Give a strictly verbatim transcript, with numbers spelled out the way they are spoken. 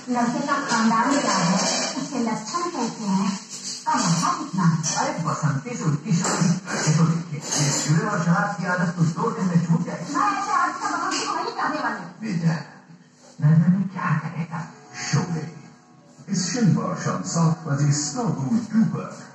लड़के का खानदान क्या है, उसके लक्षण कैसे हैं, का मतलब कितना है। अरे बसंती से उनकी शादी करके तो देखिए, ये जुए और शराब की आदत तो दो दिन में छूट जाए। मैं ऐसे आदमी का बसंती को नहीं करने वाली। विजय नंदनी क्या करेगा? शोले इस शनिवार शाम सात बजे स्टार गोल्ड पर।